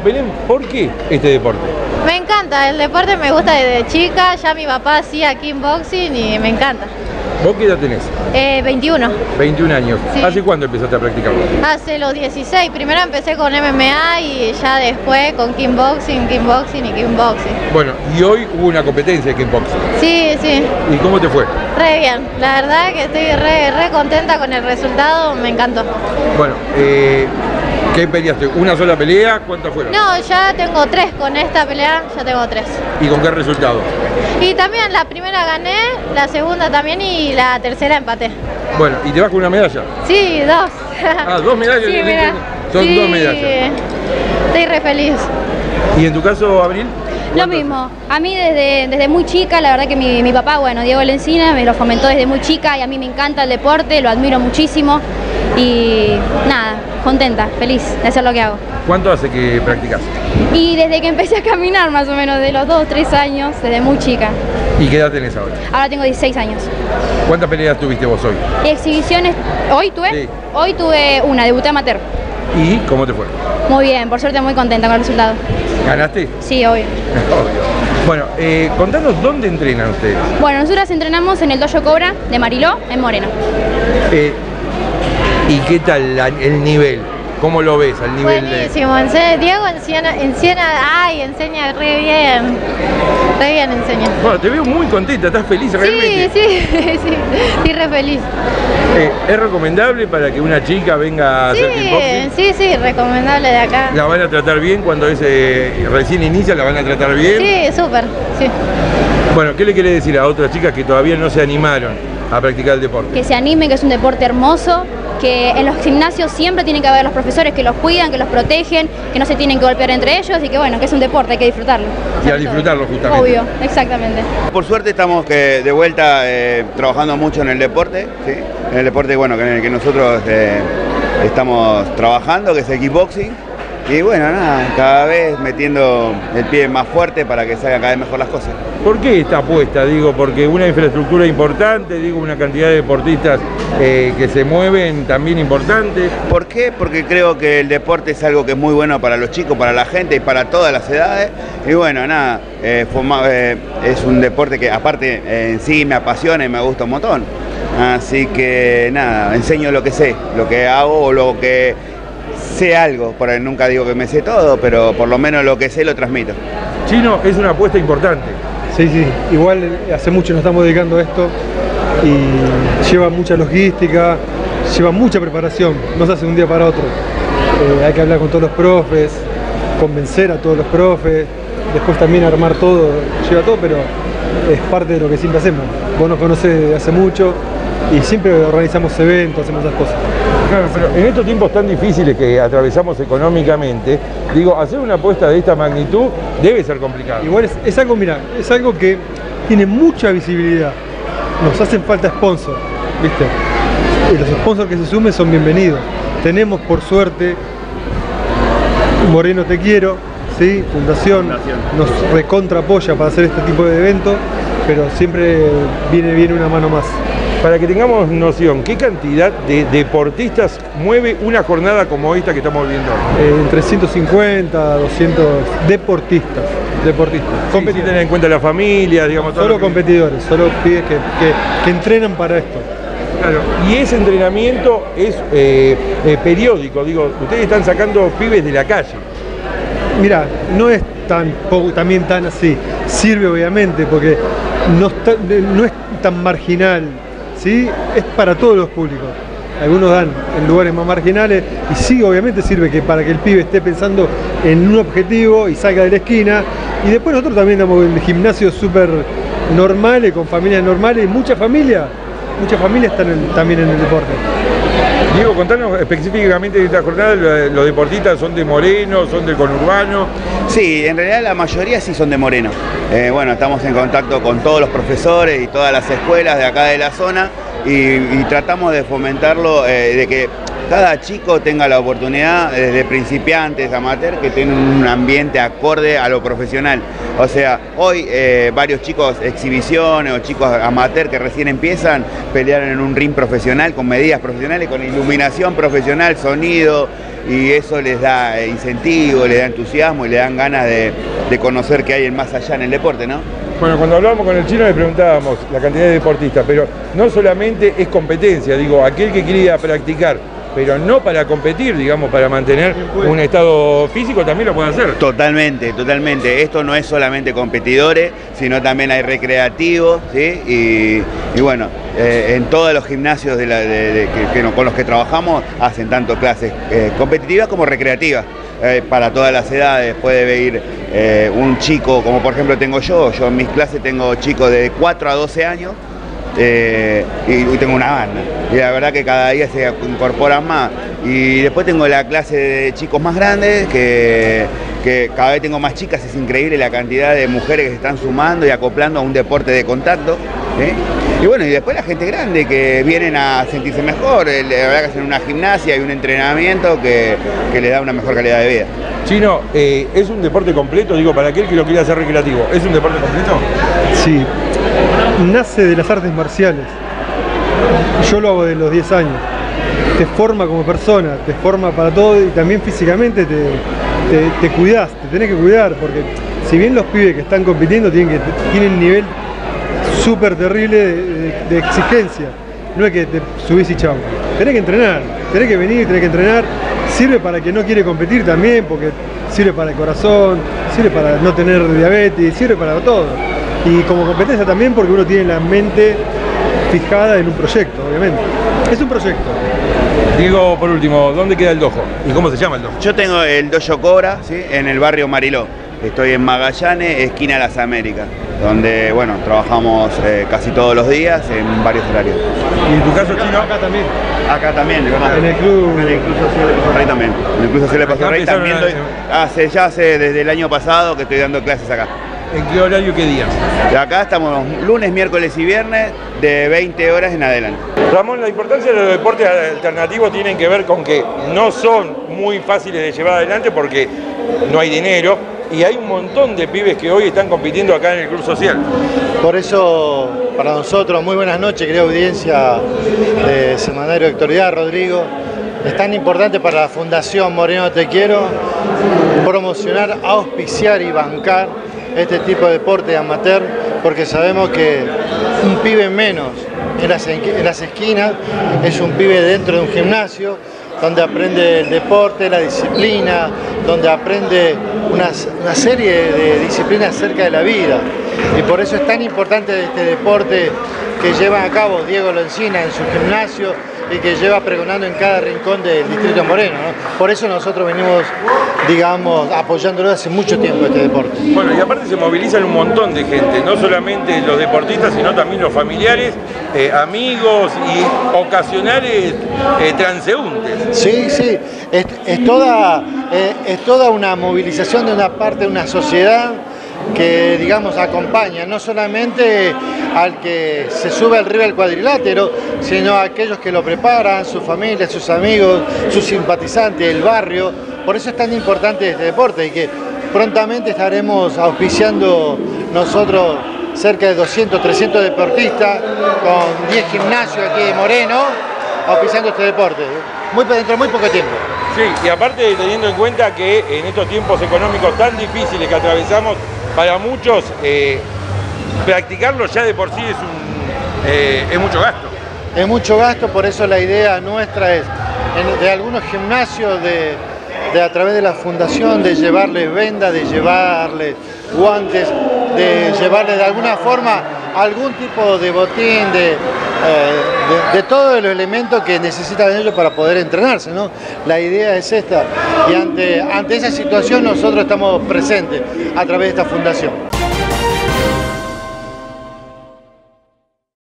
Belén, ¿por qué este deporte? Me encanta, el deporte me gusta desde chica, ya mi papá hacía kickboxing y me encanta. ¿Vos qué edad tenés? 21. 21 años. Sí. ¿Hace cuándo empezaste a practicarlo? Hace los 16, primero empecé con MMA y ya después con kickboxing y kickboxing. Bueno, y hoy hubo una competencia de kickboxing. Sí, sí, ¿Y cómo te fue? re bien, la verdad que estoy re contenta con el resultado, me encantó. Bueno, ¿qué peleaste? ¿Una sola pelea? ¿Cuántas fueron? No, ya tengo 3 con esta pelea, ya tengo 3. ¿Y con qué resultado? Y también la primera gané, la segunda también y la tercera empaté. Bueno, ¿y te vas con una medalla? Sí, 2. Ah, 2 medallas. Sí, mira. Son Sí, 2 medallas. estoy re feliz. ¿Y en tu caso, Abril? Lo mismo, a mí desde muy chica, la verdad que mi papá, bueno, Diego Lencina, me lo fomentó desde muy chica y a mí me encanta el deporte, lo admiro muchísimo y nada, contenta, feliz de hacer lo que hago. ¿Cuánto hace que practicas? Y desde que empecé a caminar más o menos, de los 2 o 3 años, desde muy chica. ¿Y qué edad tenés ahora? Ahora tengo 16 años. ¿Cuántas peleas tuviste vos hoy? Exhibiciones, ¿hoy tuve? Sí. Hoy tuve una, debuté amateur. ¿Y cómo te fue? Muy bien, por suerte muy contenta con el resultado. ¿Ganaste? Sí, obvio. Obvio. Bueno, contanos dónde entrenan ustedes. Bueno, nosotras entrenamos en el Dojo Cobra de Mariló, en Moreno. ¿Y qué tal el nivel? ¿Cómo lo ves al nivel Buenísimo, Diego enseña re bien enseña. Bueno, te veo muy contenta, ¿estás feliz realmente? Sí, estoy re feliz. ¿Es recomendable para que una chica venga a hacer kickboxing? Sí, recomendable de acá. ¿La van a tratar bien cuando recién inicia? ¿La van a tratar bien? Sí, súper, sí. Bueno, ¿qué le quiere decir a otras chicas que todavía no se animaron a practicar el deporte? Que se animen, que es un deporte hermoso, que en los gimnasios siempre tienen que haber los profesores que los cuidan, que los protegen, que no se tienen que golpear entre ellos y que bueno, que es un deporte, hay que disfrutarlo. Y a disfrutarlo justamente. Obvio, exactamente. Por suerte estamos de vuelta trabajando mucho en el deporte, ¿sí? En el deporte bueno, en el que nosotros estamos trabajando, que es el kickboxing. Y bueno, nada, cada vez metiendo el pie más fuerte para que salgan cada vez mejor las cosas. ¿Por qué esta apuesta? Digo, porque una infraestructura importante, digo, una cantidad de deportistas que se mueven también importante. ¿Por qué? Porque creo que el deporte es algo que es muy bueno para los chicos, para la gente y para todas las edades. Y bueno, nada, es un deporte que aparte en sí me apasiona y me gusta un montón. Así que nada, enseño lo que sé, lo que hago o lo que sé algo, por ahí nunca digo que me sé todo, pero por lo menos lo que sé lo transmito. Chino, es una apuesta importante. Sí, igual hace mucho nos estamos dedicando a esto y lleva mucha logística, lleva mucha preparación, no se hace de un día para otro. Hay que hablar con todos los profes, convencer a todos los profes, después también armar todo, lleva todo, pero es parte de lo que siempre hacemos. Vos nos conocés desde hace mucho y siempre organizamos eventos, hacemos esas cosas. Claro, pero en estos tiempos tan difíciles que atravesamos económicamente, digo, hacer una apuesta de esta magnitud debe ser complicado. Igual es algo, mira, es algo que tiene mucha visibilidad. Nos hacen falta sponsors, ¿viste? Y los sponsors que se sumen son bienvenidos. Tenemos, por suerte, Moreno Te Quiero, ¿sí? Fundación nos recontra apoya para hacer este tipo de eventos, pero siempre viene una mano más. Para que tengamos noción, ¿qué cantidad de deportistas mueve una jornada como esta que estamos viendo? Entre 150 a 200 deportistas. Sí, si tener en cuenta la familia, digamos. Solo competidores, solo pibes que entrenan para esto. Claro, y ese entrenamiento es periódico, digo, ustedes están sacando pibes de la calle. Mira, no es también tan así. Sirve obviamente porque no es tan marginal. ¿Sí? Es para todos los públicos. Algunos dan en lugares más marginales y sí, obviamente sirve que para que el pibe esté pensando en un objetivo y salga de la esquina. Y después nosotros también damos en gimnasios súper normales, con familias normales y muchas familias están también en el deporte. Diego, contanos específicamente de esta jornada, los deportistas son de Moreno, son del conurbano. Sí, en realidad la mayoría sí son de Moreno. Bueno, estamos en contacto con todos los profesores y todas las escuelas de acá de la zona y tratamos de fomentarlo, de que cada chico tenga la oportunidad, desde principiantes, amateur, que tengan un ambiente acorde a lo profesional. O sea, hoy varios chicos exhibiciones o chicos amateur que recién empiezan pelearon en un ring profesional, con medidas profesionales, con iluminación profesional, sonido, y eso les da incentivo, les da entusiasmo y les dan ganas de conocer qué hay más allá en el deporte, ¿no? Bueno, cuando hablábamos con el chino le preguntábamos la cantidad de deportistas, pero no solamente es competencia, digo, aquel que quiere ir a practicar, pero no para competir, digamos, para mantener un estado físico, también lo puede hacer. Totalmente, totalmente. Esto no es solamente competidores, sino también hay recreativos, ¿sí? Y bueno, en todos los gimnasios con los que trabajamos hacen tanto clases competitivas como recreativas. Para todas las edades puede ir un chico, como por ejemplo tengo yo en mis clases tengo chicos de 4 a 12 años, y tengo una banda, y la verdad que cada día se incorporan más. Y después tengo la clase de chicos más grandes, que cada vez tengo más chicas, es increíble la cantidad de mujeres que se están sumando y acoplando a un deporte de contacto, ¿sí? Y bueno, y después la gente grande que vienen a sentirse mejor, la verdad que hacen una gimnasia y un entrenamiento que les da una mejor calidad de vida. Chino, ¿es un deporte completo? Digo, para aquel que lo quiera hacer recreativo, ¿es un deporte completo? Sí, nace de las artes marciales. Yo lo hago de los 10 años. Te forma como persona, te forma para todo y también físicamente te cuidás, te tenés que cuidar, porque si bien los pibes que están compitiendo tienen un nivel súper terrible de exigencia, no es que te subís y chau, tenés que entrenar, tenés que venir, tenés que entrenar, sirve para quien no quiere competir también, porque sirve para el corazón, sirve para no tener diabetes, sirve para todo, y como competencia también porque uno tiene la mente fijada en un proyecto, obviamente, es un proyecto. Diego, por último, ¿dónde queda el dojo? ¿Y cómo se llama el dojo? Yo tengo el Dojo Cobra, ¿sí? En el barrio Mariló. Estoy en Magallanes, esquina Las Américas, donde bueno, trabajamos casi todos los días en varios horarios. ¿Y en tu caso, Chino? Acá también. Acá también, ¿verdad? En el club. En el Club Social de Paso Rey también. En el Club Social de Paso Rey también hace desde el año pasado que estoy dando clases acá. ¿En qué horario, qué día? De acá estamos lunes, miércoles y viernes de 20 horas en adelante. Ramón, la importancia de los deportes alternativos tienen que ver con que no son muy fáciles de llevar adelante porque no hay dinero y hay un montón de pibes que hoy están compitiendo acá en el Club Social. Por eso, para nosotros, muy buenas noches, querida audiencia de Semanario de Actualidad, Rodrigo. Es tan importante para la Fundación Moreno Te Quiero promocionar, auspiciar y bancar este tipo de deporte amateur, porque sabemos que un pibe menos en las esquinas es un pibe dentro de un gimnasio donde aprende el deporte, la disciplina, donde aprende una serie de disciplinas acerca de la vida. Y por eso es tan importante este deporte que lleva a cabo Diego Lencina en su gimnasio y que lleva pregonando en cada rincón del distrito de Moreno, ¿no? Por eso nosotros venimos, digamos, apoyándolo hace mucho tiempo este deporte. Bueno, y aparte se movilizan un montón de gente, no solamente los deportistas, sino también los familiares, amigos y ocasionales transeúntes. Sí, sí, es toda una movilización de una parte de una sociedad que, digamos, acompaña no solamente al que se sube al río del cuadrilátero, sino a aquellos que lo preparan, su familia, sus amigos, sus simpatizantes, el barrio. Por eso es tan importante este deporte y que prontamente estaremos auspiciando nosotros cerca de 200, 300 deportistas con 10 gimnasios aquí de Moreno, auspiciando este deporte, dentro de muy poco tiempo. Sí, y aparte teniendo en cuenta que en estos tiempos económicos tan difíciles que atravesamos, para muchos practicarlo ya de por sí es mucho gasto. Es mucho gasto, por eso la idea nuestra es, de algunos gimnasios, a través de la fundación, de llevarles vendas, de llevarles guantes, de llevarles de alguna forma algún tipo de botín, de todos los elementos que necesitan ellos para poder entrenarse, ¿no? La idea es esta, y ante esa situación nosotros estamos presentes a través de esta fundación.